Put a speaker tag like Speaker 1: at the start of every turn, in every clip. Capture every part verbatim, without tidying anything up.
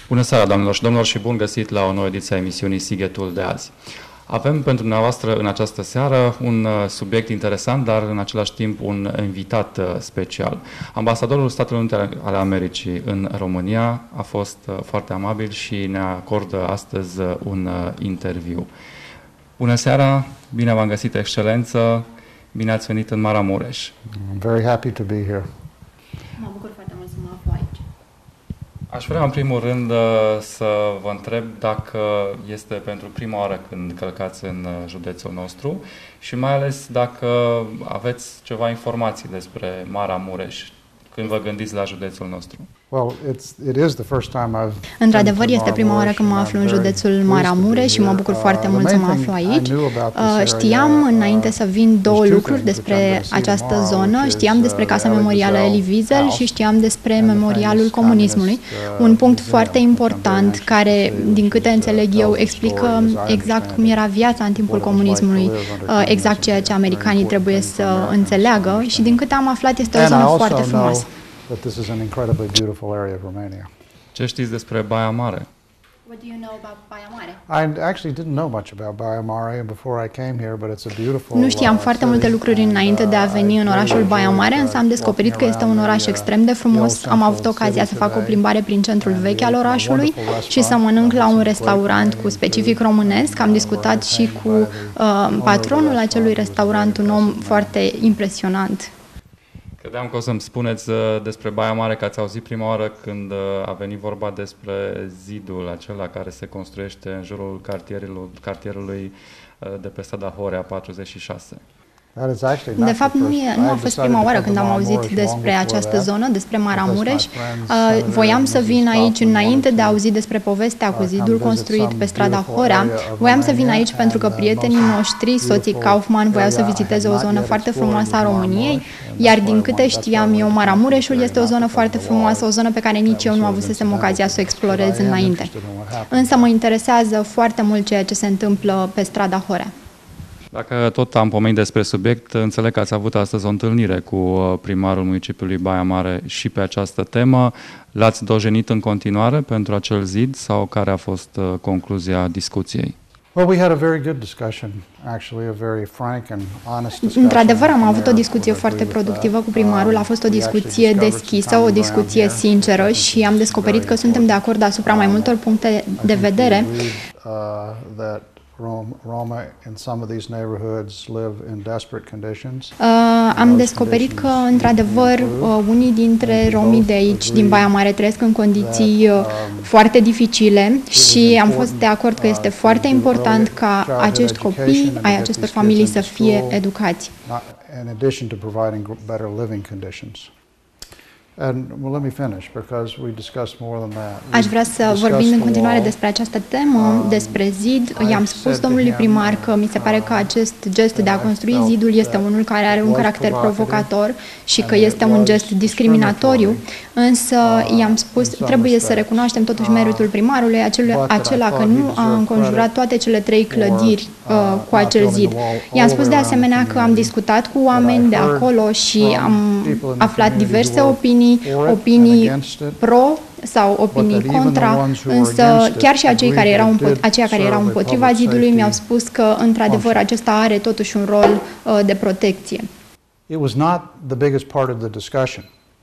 Speaker 1: Bună seara, doamnelor și domnilor, și bun găsit la o nouă ediție a emisiunii Sighetul de azi. Avem pentru dumneavoastră în această seară un subiect interesant, dar în același timp un invitat special. Ambasadorul Statelor Unite ale Americii în România a fost foarte amabil și ne acordă astăzi un interviu. Bună seara, bine v-am găsit, Excelență, bine ați venit în Maramureș.
Speaker 2: I'm very happy to be here.
Speaker 3: Mă bucur foarte mult să mă aflu aici.
Speaker 1: Aș vrea în primul rând să vă întreb dacă este pentru prima oară când călcați în județul nostru și mai ales dacă aveți ceva informații despre Maramureș când vă gândiți la județul nostru.
Speaker 2: Well, it's, it is the first time I've
Speaker 3: Într-adevăr, este prima oară când mă aflu în județul Maramureș și mă bucur foarte mult să mă aflu aici. Știam înainte să vin două lucruri despre această zonă. Știam despre Casa Memorială Elie Wiesel și știam despre Memorialul Comunismului. Un punct foarte important care, din câte înțeleg eu, explică exact cum era viața în timpul comunismului, exact ceea ce americanii trebuie să înțeleagă și, din câte am aflat, este o zonă foarte frumoasă.
Speaker 2: But this is an incredibly beautiful area of Romania.
Speaker 1: Ce știți despre Baia Mare?
Speaker 3: What do you know about Baia Mare?
Speaker 2: I actually didn't know much about Baia Mare before I came here, but it's a beautiful.
Speaker 3: Nu știam foarte multe lucruri înainte de a veni în orașul Baia Mare, însă am descoperit că este un oraș extrem de frumos. Am avut ocazia să fac o plimbare prin centrul vechi al orașului și să mănânc la un restaurant cu specific românesc. Am discutat și cu uh, patronul acelui restaurant, un om foarte impresionant.
Speaker 1: Credeam că o să-mi spuneți despre Baia Mare, că ați auzit prima oară când a venit vorba despre zidul acela care se construiește în jurul cartierului, cartierului de pe strada Horea patruzeci și șase.
Speaker 3: De fapt, nu, e, nu a fost prima oară când am auzit despre această zonă, despre Maramureș. Voiam să vin aici înainte de a auzi despre povestea cu zidul construit pe strada Horea. Voiam să vin aici pentru că prietenii noștri, soții Kaufman, voiau să viziteze o zonă foarte frumoasă a României, iar din câte știam eu, Maramureșul este o zonă foarte frumoasă, o zonă pe care nici eu nu avusesem ocazia să o explorez înainte. Însă mă interesează foarte mult ceea ce se întâmplă pe strada Horea.
Speaker 1: Dacă tot am pomenit despre subiect, înțeleg că ați avut astăzi o întâlnire cu primarul municipiului Baia Mare și pe această temă. L-ați dojenit în continuare pentru acel zid sau care a fost concluzia discuției?
Speaker 2: Well, we had a very good discussion, actually, a very frank and honest discussion.
Speaker 3: Într-adevăr, am avut o discuție foarte productivă cu primarul, a fost o discuție deschisă, o discuție sinceră și am descoperit că suntem de acord asupra mai multor puncte de vedere.
Speaker 2: Roma in some of these neighborhoods live in desperate conditions.
Speaker 3: Uh, am descoperit că, într-adevăr, uh, unii dintre romii de aici, din Baia Mare, trăiesc în condiții uh, foarte dificile și am fost de acord că este foarte important ca acești copii ai acestor familii să fie educați.
Speaker 2: In addition to providing better living conditions. And well, let me finish because we discussed more than that.
Speaker 3: Aș vrea să vorbim în continuare despre această temă, despre zid. I-am spus domnului primar că mi se pare că acest gest de a construi zidul este unul care are un caracter provocator și că este un gest discriminatoriu, însă i-am spus, trebuie să recunoaștem totuși meritul primarului, acel, acela că nu a înconjurat toate cele trei clădiri uh, cu acel zid. I-am spus de asemenea că am discutat cu oameni de acolo și am aflat diverse opinii, opinii pro sau opinii contra, însă chiar și acei care erau aceia care erau împotriva zidului mi-au spus că, într-adevăr, acesta are totuși un rol uh, de protecție.
Speaker 2: It was not the biggest part of the discussion.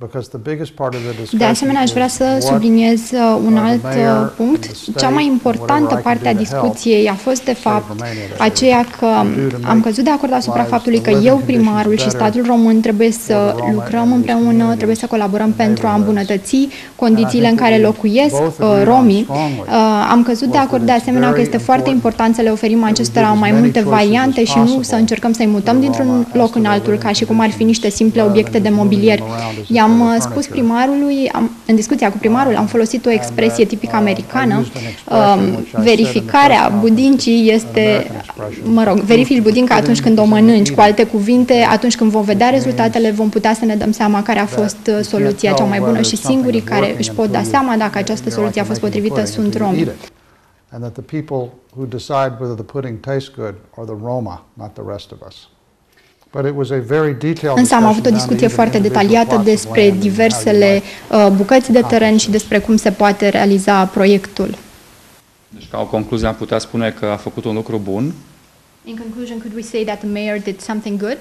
Speaker 3: De asemenea, aș vrea să subliniez un alt punct. Cea mai importantă parte a discuției a fost, de fapt, aceea că am căzut de acord asupra faptului că eu, primarul și statul român, trebuie să lucrăm împreună, trebuie să colaborăm pentru a îmbunătăți condițiile în care locuiesc romii. Am căzut de acord, de asemenea, că este foarte important să le oferim acestora mai multe variante și nu să încercăm să-i mutăm dintr-un loc în altul, ca și cum ar fi niște simple obiecte de mobilier. Am spus primarului, am, în discuția cu primarul, am folosit o expresie tipic americană. Um, verificarea budincii este, mă rog, verifici budinca atunci când o mănânci. Cu alte cuvinte, atunci când vom vedea rezultatele, vom putea să ne dăm seama care a fost soluția cea mai bună și singurii care își pot da seama dacă această soluție a fost potrivită sunt romii.
Speaker 2: And that the people who decide whether the pudding tastes good are the Roma, not the rest of us.
Speaker 3: Însă am avut o discuție foarte detaliată despre diversele uh, bucăți de teren și despre cum se poate realiza proiectul.
Speaker 1: Deci, ca o concluzie, am putea spune că a făcut un lucru bun.
Speaker 3: In conclusion, could we say that the mayor did something good?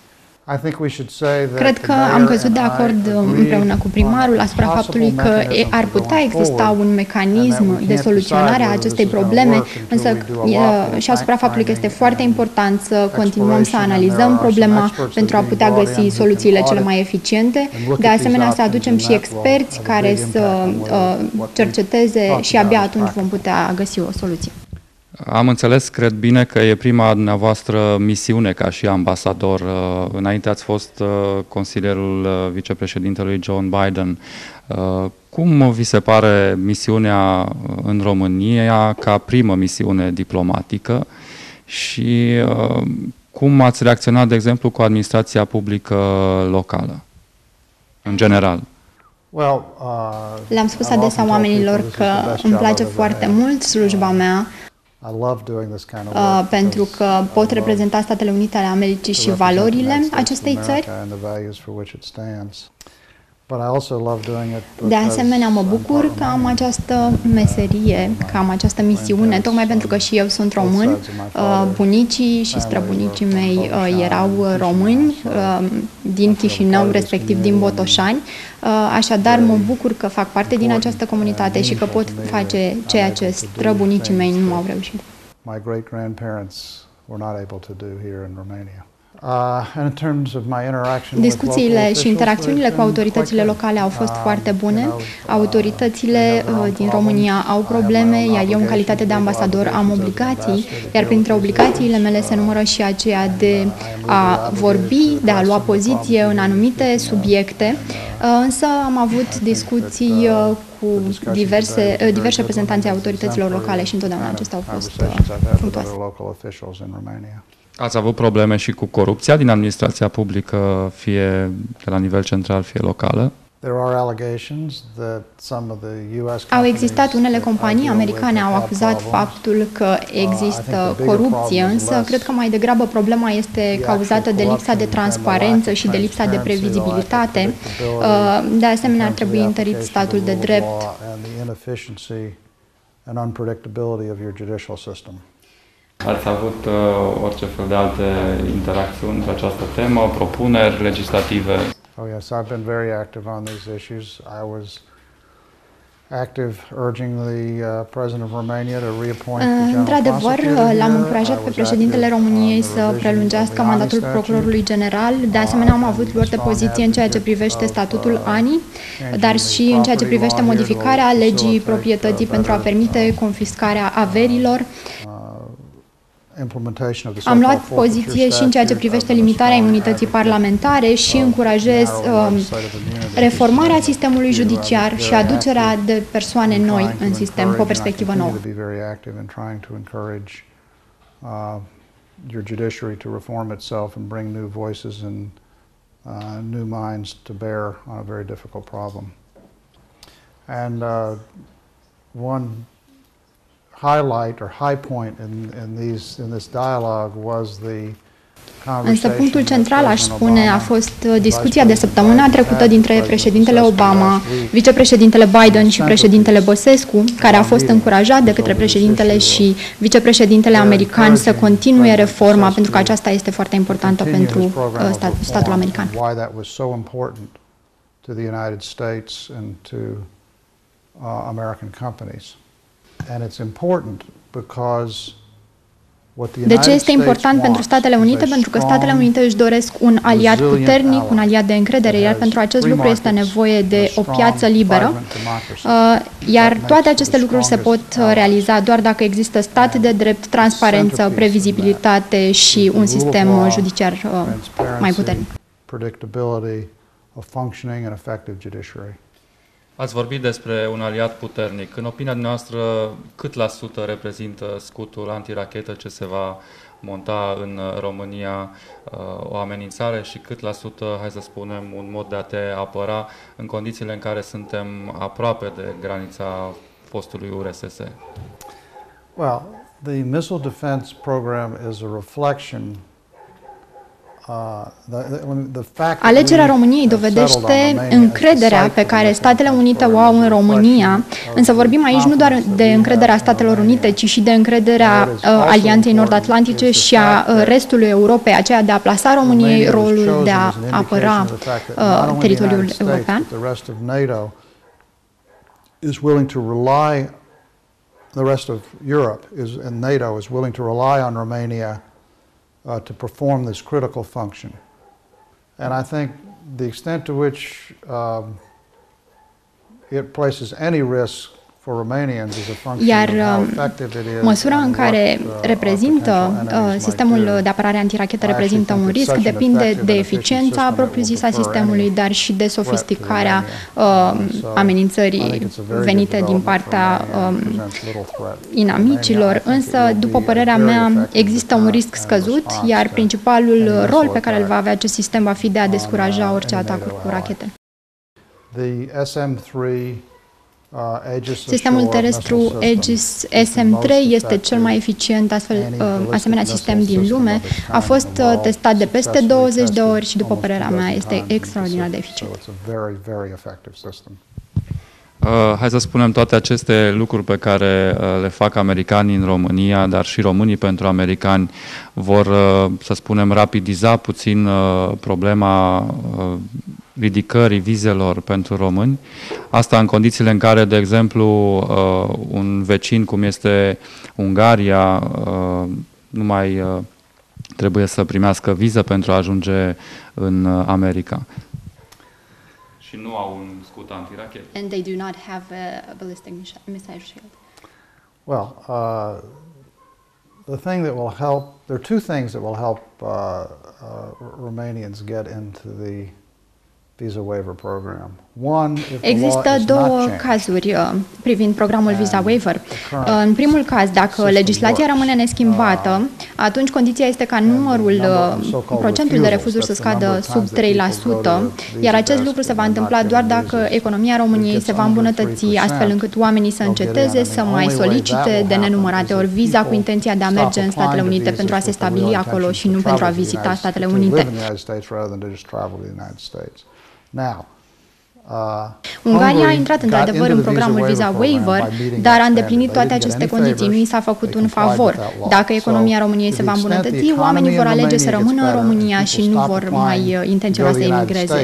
Speaker 2: Cred
Speaker 3: că am căzut de acord împreună cu primarul asupra faptului că ar putea exista un mecanism de soluționare a acestei probleme, însă și asupra faptului că este foarte important să continuăm să analizăm problema pentru a putea găsi soluțiile cele mai eficiente. De asemenea, să aducem și experți care să cerceteze și abia atunci vom putea găsi o soluție.
Speaker 1: Am înțeles, cred bine, că e prima dumneavoastră misiune ca și ambasador. Înainte ați fost consilierul vicepreședintelui John Biden. Cum vi se pare misiunea în România ca primă misiune diplomatică și cum ați reacționat, de exemplu, cu administrația publică locală, în general?
Speaker 3: Le-am spus adesea oamenilor că îmi place foarte mult slujba mea, Uh, pentru că pot reprezenta Statele Unite ale Americii și valorile acestei țări. De asemenea, mă bucur că am această meserie, că am această misiune, tocmai pentru că și eu sunt român. Uh, bunicii și străbunicii mei uh, erau români uh, din Chișinău, respectiv din Botoșani. Uh, așadar, mă bucur că fac parte din această comunitate și că pot face ceea ce străbunicii mei nu au reușit.
Speaker 2: My great-grandparents were not able to do here in Romania. Uh,
Speaker 3: Discuțiile și interacțiunile cu autoritățile locale au fost foarte bune. Autoritățile uh, din România au probleme, iar eu, în calitate de ambasador, am obligații, iar printre obligațiile mele se numără și aceea de a vorbi, de a lua poziție în anumite subiecte, uh, însă am avut discuții uh, cu diverse, uh, diverse reprezentanți ai autorităților locale și întotdeauna acestea au fost uh, fructuoase.
Speaker 1: Ați avut probleme și cu corupția din administrația publică, fie de la nivel central, fie locală?
Speaker 3: Au existat unele companii americane au acuzat faptul că există corupție, însă cred că mai degrabă problema este cauzată de lipsa de transparență și de lipsa de previzibilitate. De asemenea, ar trebui întărit statul de drept.
Speaker 1: Ați avut uh, orice fel de alte interacțiuni pe această temă, propuneri legislative?
Speaker 2: Oh yes, I've been very active on these issues. I was active urging the uh, President of Romania to reappoint the general
Speaker 3: Într-adevăr, l-am încurajat pe președintele României să prelungească mandatul procurorului general. De asemenea, am avut luări de poziție în ceea ce privește statutul A N I, dar și în ceea ce privește modificarea legii proprietății pentru a permite confiscarea averilor. Am luat poziție și în ceea ce privește limitarea imunității parlamentare și încurajez uh, reformarea sistemului judiciar și aducerea de persoane noi în sistem cu o perspectivă nouă.
Speaker 2: Your judiciary to reform itself and bring new voices and uh, new minds to bear on a very difficult problem. And uh, one highlight or high point in, in, these, in this dialogue was the
Speaker 3: Însă punctul central, aș spune, a fost discuția de săptămâna trecută dintre președintele Obama, vicepreședintele Biden și președintele Băsescu, care a fost încurajat de către președintele și vicepreședintele american să continue reforma, pentru că aceasta este foarte importantă pentru stat, statul american. De ce este important pentru Statele Unite? Pentru că Statele Unite își doresc un aliat puternic, un aliat de încredere, iar pentru acest lucru este nevoie de o piață liberă, iar toate aceste lucruri se pot realiza doar dacă există stat de drept, transparență, previzibilitate și un sistem judiciar mai puternic.
Speaker 1: Ați vorbit despre un aliat puternic. În opinia noastră, cât la sută reprezintă scutul antirachetă ce se va monta în România o amenințare și cât la sută, hai să spunem, un mod de a te apăra în condițiile în care suntem aproape de granița fostului U R S S?
Speaker 2: Well, the missile defense program is a reflection
Speaker 3: Alegerea României dovedește încrederea pe care Statele Unite o au în România, însă vorbim aici nu doar de încrederea Statelor Unite, ci și de încrederea uh, Alianței Nord-Atlantice și a uh, restului Europei, aceea de a plasa României rolul de a apăra uh, teritoriul european.
Speaker 2: The rest of Europe is, and NATO is willing to rely on Romania uh, to perform this critical function. And I think the extent to which um, it places any risk for Romanians is a function
Speaker 3: Iar
Speaker 2: of how effective it is.
Speaker 3: Măsura în care reprezintă uh, sistemul de apărare antirachetă reprezintă un risc depinde de eficiența propriu-zisă a sistemului, dar și de sofisticarea uh, amenințării venite din partea um, inamicilor. Însă, după părerea mea, există un risc scăzut, iar principalul rol pe care îl va avea acest sistem va fi de a descuraja orice atacuri cu rachete. Sistemul terestru Aegis S M trei este cel mai eficient astfel, asemenea sistem din lume. A fost testat de peste douăzeci de ori și, după părerea mea, este extraordinar de eficient.
Speaker 1: Uh, hai să spunem toate aceste lucruri pe care uh, le fac americanii în România, dar și românii pentru americani vor, uh, să spunem, rapidiza puțin uh, problema uh, ridicării vizelor pentru români. Asta în condițiile în care, de exemplu, uh, un vecin cum este Ungaria uh, nu mai uh, trebuie să primească viză pentru a ajunge în uh, America. Și nu au un scut antirachet.
Speaker 3: And they do not have a ballistic missile shield.
Speaker 2: Well, uh, the thing that will help, there are two things that will help uh, uh, Romanians get into the visa waiver program. One, if
Speaker 3: Există două cazuri uh, privind programul visa waiver. Uh, în primul caz, dacă legislația rămâne neschimbată, atunci condiția este ca numărul, uh, procentul de refuzuri să scadă sub trei la sută, iar acest lucru se va întâmpla doar dacă economia României se va îmbunătăți, astfel încât oamenii să înceteze să mai solicite de nenumărate ori viza cu intenția de a merge în Statele Unite pentru a se stabili acolo și nu pentru a vizita Statele Unite.
Speaker 2: Now, uh,
Speaker 3: Ungaria a intrat într-adevăr în programul Visa Waiver, dar a îndeplinit toate aceste condiții. Nu i s-a făcut un favor. Dacă economia României se va îmbunătăți, oamenii vor alege să rămână în România și nu vor mai intenționa să emigreze.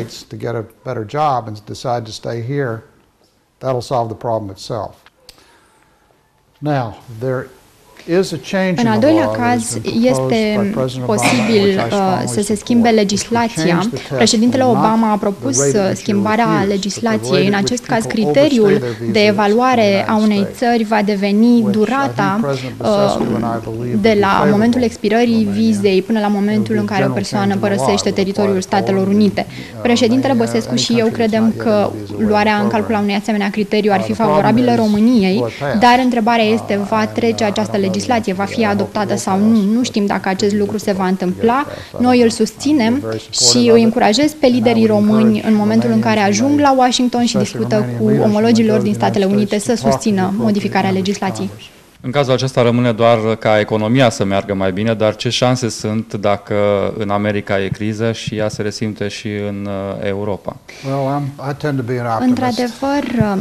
Speaker 2: Now, there
Speaker 3: În al doilea caz, este posibil uh, să se schimbe legislația. Președintele Obama a propus schimbarea legislației. În acest caz, criteriul de evaluare a unei țări va deveni durata uh, de la momentul expirării vizei până la momentul în care o persoană părăsește teritoriul Statelor Unite. Președintele Băsescu și eu credem că luarea în calcul a unui asemenea criteriu ar fi favorabilă României, dar întrebarea este, va trece această legislație? legislație va fi adoptată sau nu. Nu știm dacă acest lucru se va întâmpla. Noi îl susținem și îi încurajez pe liderii români în momentul în care ajung la Washington și discută cu omologii lor din Statele Unite să susțină modificarea legislației.
Speaker 1: În cazul acesta rămâne doar ca economia să meargă mai bine, dar ce șanse sunt dacă în America e criză și ea se resimte și în Europa?
Speaker 3: Într-adevăr,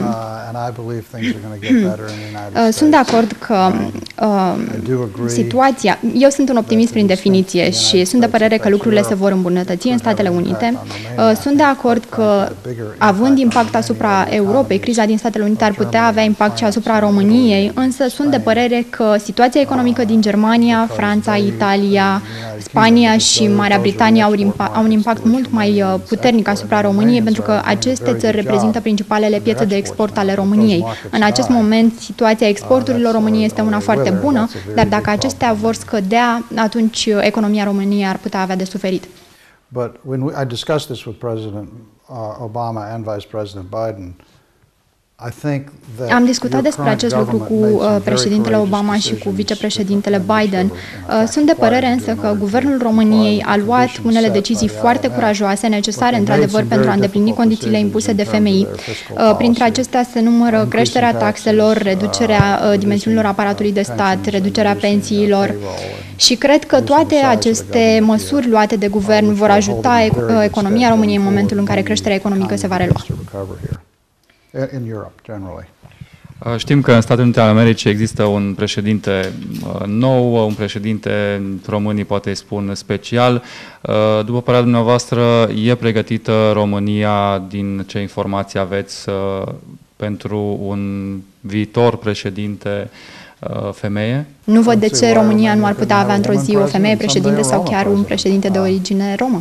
Speaker 3: sunt de acord că uh, situația, eu sunt un optimist prin definiție și sunt de părere că lucrurile se vor îmbunătăți în Statele Unite. Uh, sunt de acord că, având impact asupra Europei, criza din Statele Unite ar putea avea impact și asupra României, însă sunt de părere că situația economică din Germania, Franța, Italia, Spania și Marea Britanie au, au un impact mult mai puternic asupra României, pentru că aceste țări reprezintă principalele piețe de export ale României. În acest moment, situația exporturilor României este una foarte bună, dar dacă acestea vor scădea, atunci economia României ar putea avea de suferit.
Speaker 2: But when we, I discussed this with President uh, Obama and Vice President Biden,
Speaker 3: Am discutat despre acest lucru cu uh, președintele Obama și cu vicepreședintele Biden. Uh, sunt de părere însă că guvernul României a luat unele decizii foarte curajoase, necesare într-adevăr pentru a îndeplini condițiile impuse de F M I. Uh, printre acestea se numără creșterea taxelor, reducerea uh, dimensiunilor aparatului de stat, reducerea pensiilor și cred că toate aceste măsuri luate de guvern vor ajuta uh, economia României în momentul în care creșterea economică se va relua.
Speaker 2: In Europe, generally.
Speaker 1: Știm că în Statele Unite ale Americii există un președinte nou, un președinte, românii poate îi spun special. După părerea dumneavoastră, e pregătită România, din ce informații aveți, pentru un viitor președinte femeie?
Speaker 3: Nu văd de ce România nu ar putea avea într-o zi o femeie președinte sau chiar un președinte de origine romă.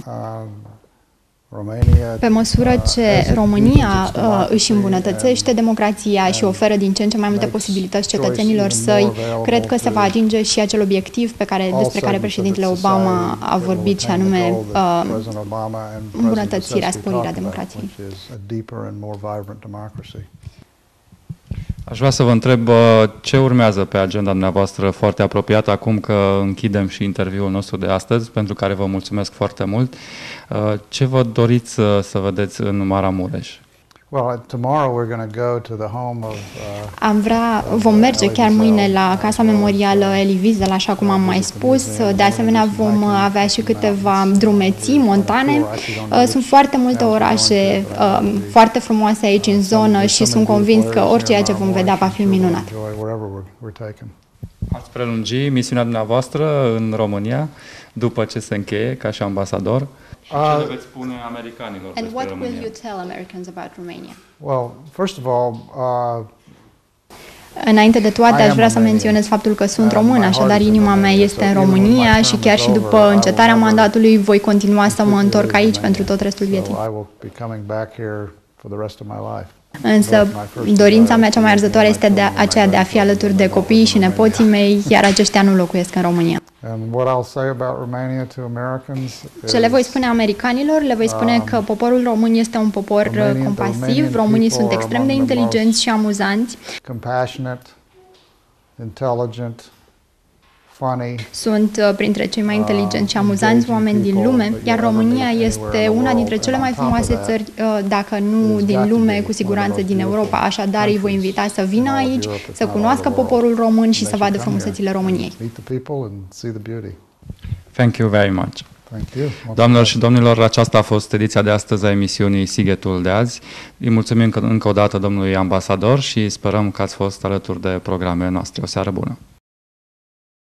Speaker 3: Pe măsură ce România uh, își îmbunătățește democrația și oferă din ce în ce mai multe posibilități cetățenilor săi, cred că se va atinge și acel obiectiv pe care, despre care președintele Obama a vorbit, și anume uh, îmbunătățirea, sporirea democrației.
Speaker 1: Aș vrea să vă întreb ce urmează pe agenda dumneavoastră foarte apropiată, acum că închidem și interviul nostru de astăzi, pentru care vă mulțumesc foarte mult. Ce vă doriți să vedeți în Maramureș?
Speaker 3: Am vrea, vom merge chiar mâine la Casa Memorială Elie Wiesel, așa cum am mai spus. De asemenea, vom avea și câteva drumeții montane. Sunt foarte multe orașe foarte frumoase aici în zonă și sunt convins că orice ce vom vedea va fi minunat.
Speaker 1: Ați prelungi misiunea dumneavoastră în România după ce se încheie ca și ambasador? Și ce le veți spune americanilor
Speaker 3: And
Speaker 1: despre
Speaker 3: what
Speaker 1: România?
Speaker 3: will you tell Americans about Romania?
Speaker 2: Well, first of all, uh,
Speaker 3: Înainte de toate, aș vrea să menționez faptul că sunt român, așadar inima mea este în România și chiar și după încetarea mandatului voi continua să mă întorc aici pentru tot restul vieții. Însă dorința mea cea mai arzătoare este de aceea de a fi alături de copiii și nepoții mei, iar aceștia nu locuiesc în România. Ce le voi spune americanilor? Le voi spune că poporul român este un popor compasiv, românii sunt extrem de inteligenți și amuzanți. Sunt printre cei mai inteligenți și amuzanți oameni din lume, iar România este una dintre cele mai frumoase țări, dacă nu din lume, cu siguranță din Europa. Așadar îi voi invita să vină aici, să cunoască poporul român și să vadă frumusețile României.
Speaker 1: Thank you very much. Doamnelor și domnilor, aceasta a fost ediția de astăzi a emisiunii Sighetul de azi. Îi mulțumim încă o dată domnului ambasador și sperăm că ați fost alături de programele noastre. O seară bună!